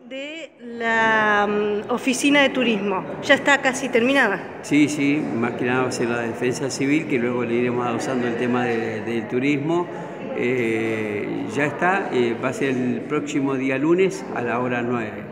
de la oficina de turismo. ¿Ya está casi terminada? Sí, sí, más que nada va a ser la defensa civil, que luego le iremos adosando el tema del turismo. Ya está, va a ser el próximo día lunes a la hora 9.